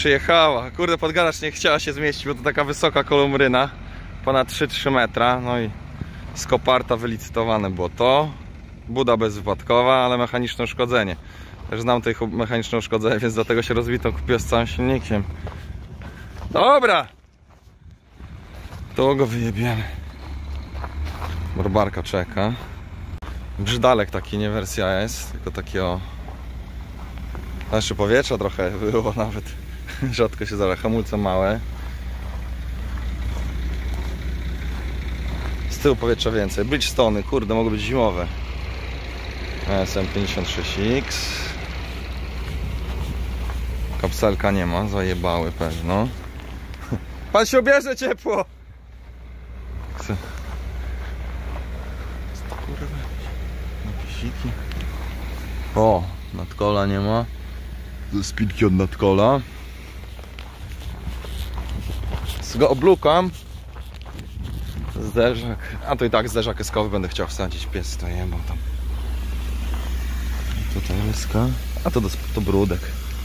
przyjechała. Kurde, pod garaż nie chciała się zmieścić, bo to taka wysoka kolumryna. Ponad 3-3 metra. No i z Koparta wylicytowane było to. Buda bezwypadkowa, ale mechaniczne uszkodzenie. Też znam tej mechaniczne uszkodzenie, więc dlatego się rozbitą kupiłem z całym silnikiem. Dobra! To go wyjebiemy. Barbarka czeka. Brzydalek taki, nie wersja jest, tylko taki o... Jeszcze powietrza trochę było nawet. Rzadko się zdarza. Hamulce małe. Z tyłu powietrza więcej. Bridgestone, kurde, mogły być zimowe. SM56X. Kapselka nie ma, zajebały pewno. Pan się ubierze ciepło! Napisiki. O, nadkola nie ma. Spinki od nadkola. Z go oblukam. Zderzak. A to i tak zderzak eskowy będę chciał wsadzić. Pies to jebał tam. Tutaj ryska. A to brudek.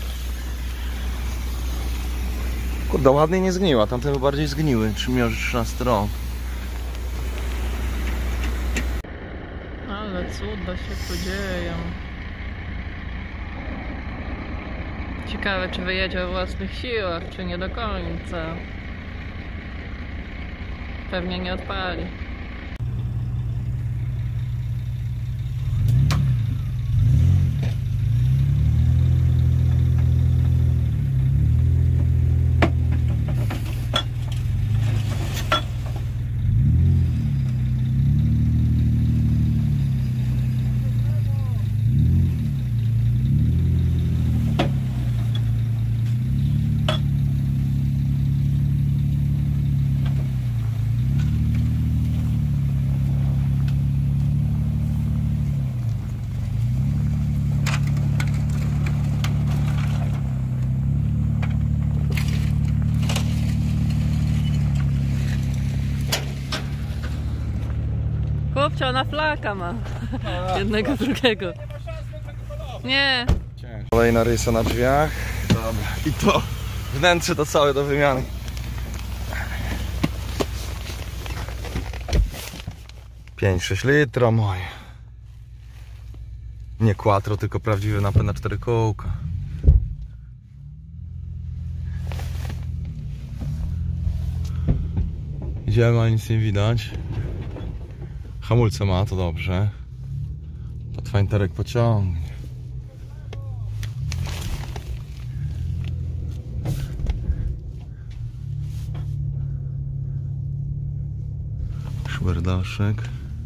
Kurde, ładnie nie zgniła. Tamte bardziej zgniły. 13 rok. Ale cuda się tu dzieją. Ciekawe, czy wyjedzie o własnych siłach, czy nie do końca. Pewnie nie odpali. Chłopcze, ona flaka ma. Jednego, drugiego. Nie. Kolejna rysa na drzwiach. Dobra. I to wnętrze to całe do wymiany. Pięć, 6 litra moje. Nie quattro, tylko prawdziwy napęd na 4 kołka. Idziemy, a nic nie widać. Hamulce ma, to dobrze. Pathfinderek pociągnie. Szwerdaszek.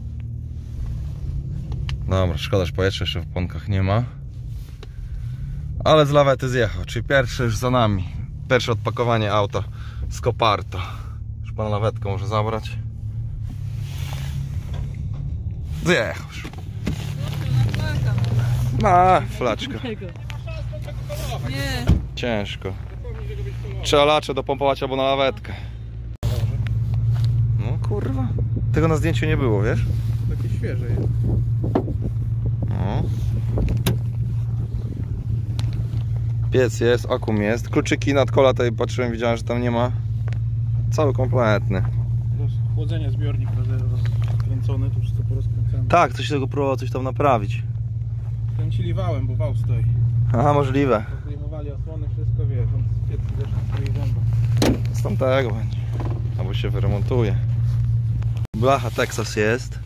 Dobra, szkoda, że powietrza jeszcze w oponkach nie ma. Ale z lawety zjechał, czyli pierwszy już za nami. Pierwsze odpakowanie auta z Koparta. Już pan lawetkę może zabrać. Zjechał już. Ma flaczka. Nie. Ciężko. Trzeba lacze dopompować albo na lawetkę. No kurwa. Tego na zdjęciu nie było, wiesz? Takie świeże jest. No. Piec jest, akum jest. Kluczyki nad kola tutaj patrzyłem, widziałem, że tam nie ma. Cały kompletny. Chłodzenie, zbiornik rozkręcony, to wszystko porozkręcane. Tak, coś tego próbował coś tam naprawić. Kręcili wałem, bo wał stoi. Aha, możliwe. Zdejmowali osłony, wszystko wiesz, on z piecki też na swoich zębach. Z tamtego będzie. Albo się wyremontuje. Blacha Texas jest.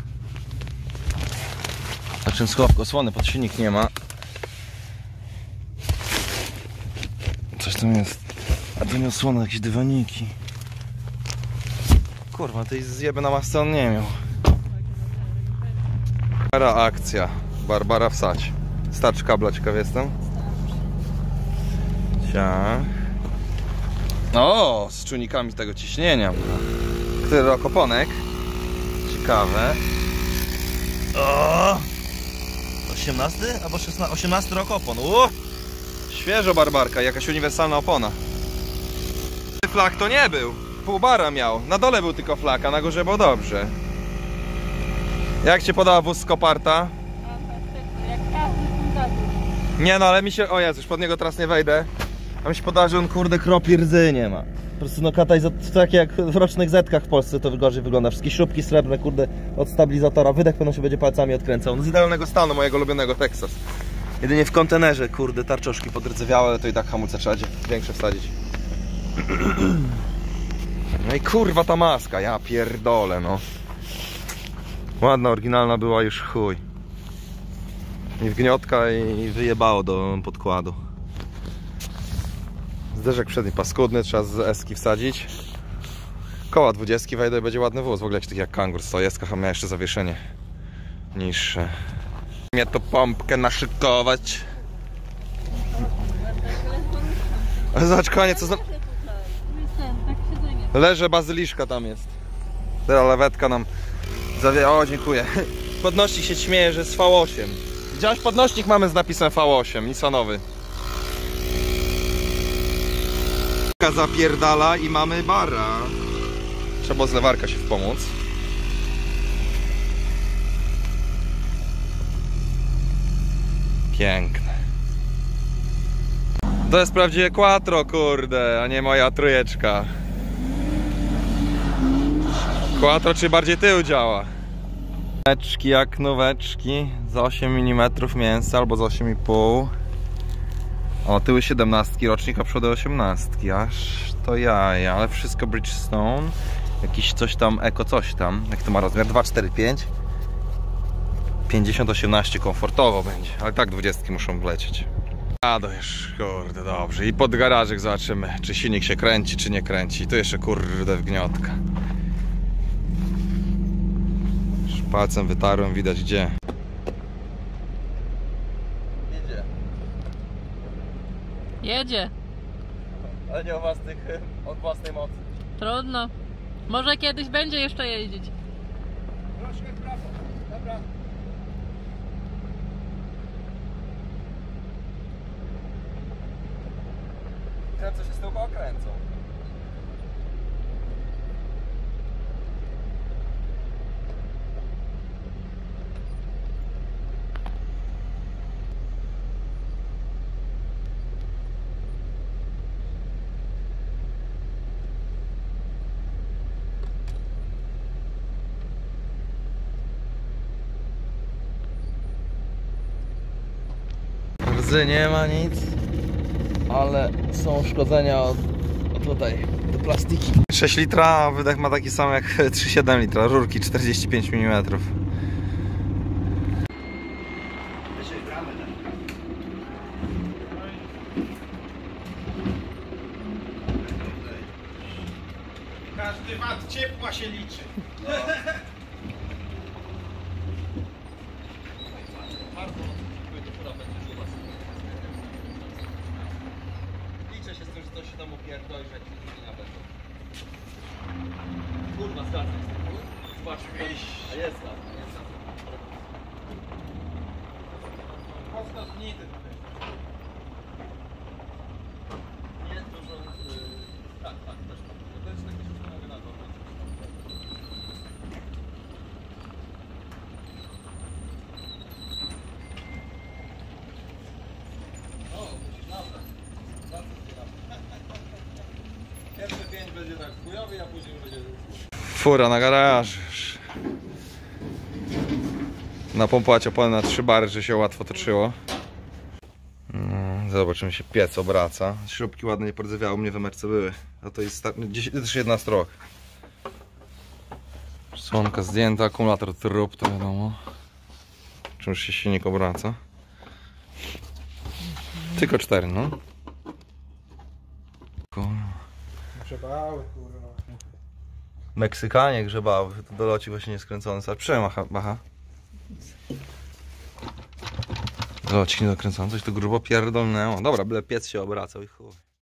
Na czym schowku osłony pod silnik nie ma. Coś tam jest. A to nie osłona, jakieś dywaniki. Kurwa, tej zjeby na masce on nie miał. Akcja. Barbara wsadź. Starczy kabla, ciekaw jestem. Ciach. O, z czujnikami tego ciśnienia. Który rok oponek? Ciekawe. O! 18 albo 16, 18 rok opon. Świeżo Barbarka, jakaś uniwersalna opona. Flak to nie był. Pół bara miał. Na dole był tylko flak, a na górze było dobrze. Jak Cię podała wóz z Koparta? Jak każdy fundator. Nie no, ale mi się... O Jezu, już pod niego teraz nie wejdę. A mi się podaje, że on kurde kropli rdzy nie ma. Po prostu no katalizator, tak jak w rocznych zetkach w Polsce to gorzej wygląda. Wszystkie śrubki srebrne kurde od stabilizatora. Wydech pewno się będzie palcami odkręcał. No z idealnego stanu mojego ulubionego Texas. Jedynie w kontenerze kurde tarczoszki podrdzewiałe, ale to i tak hamulce trzeba większe wsadzić. No i kurwa ta maska, ja pierdolę no. Ładna, oryginalna była już chuj. I wgniotka i wyjebało do podkładu. Zderzek przedni paskudny, trzeba z eski wsadzić. Koła 20 wejdą i będzie ładny wóz. W ogóle jakiś taki jak Kangur 100 eskach, a miał jeszcze zawieszenie niższe. Mnie to pompkę naszykować. Zobacz konie, co za... Leże bazyliszka tam jest. Teraz lewetka nam zawie... O, dziękuję. Podnośnik się śmieje, że jest V8. Widziałeś? Podnośnik mamy z napisem V8, Nissanowy. Zapierdala i mamy bara. Trzeba z lewarka się wspomóc. Piękne. To jest prawdziwie quattro, kurde, a nie moja trójeczka. Quattro czy bardziej tył działa. Noweczki jak noweczki. Za 8 mm mięsa albo za 8,5. O, tyły 17 rocznik, a przody 18. Aż to jaja, ale wszystko Bridgestone. Jakiś coś tam, eko coś tam. Jak to ma rozmiar? 2,45. 50-18 komfortowo będzie, ale tak 20 muszą wlecieć. A to już, kurde, dobrze. I pod garażyk zobaczymy, czy silnik się kręci, czy nie kręci. Tu jeszcze kurde wgniotka. Już palcem wytarłem, widać gdzie. Jedzie. Jedzie. Ale nie od własnej mocy. Trudno. Może kiedyś będzie jeszcze jeździć. Troszkę w prawo. Dobra. Kręcą się z tyłu, kręcą. Rdzy nie ma nic, ale są uszkodzenia od tutaj, te plastiki. 6 litra, a wydech ma taki sam jak 3,7 litra, rurki 45 mm. Każdy wat ciepła się liczy. Liczę się z tym, że to się tam upierdoli, że jakieś nie będą. Kurwa, zgadzam się. Zobacz, a jest tam. Mocno znity tutaj. Nie, dużo... tak, też mam. To jest takie, że mogę na to. Pierwszy 5 będzie tak chujowy, a później będzie... Fura na garaż. Napompać opony na 3 bary, że się łatwo toczyło. Zobaczymy, się piec obraca. Śrubki ładnie nie pordzewiały, u mnie w emerce były. A to jest też 11 rok. Słonka zdjęta, akumulator trup, to wiadomo. Czymś się silnik obraca. Tylko 4, no. Grzebały, kurwa. Meksykanie grzebały, to doloci właśnie nieskręcony. Macha. Dolocik niedokręcony, coś tu grubo pierdolnęło. Dobra, byle piec się obracał i chuj.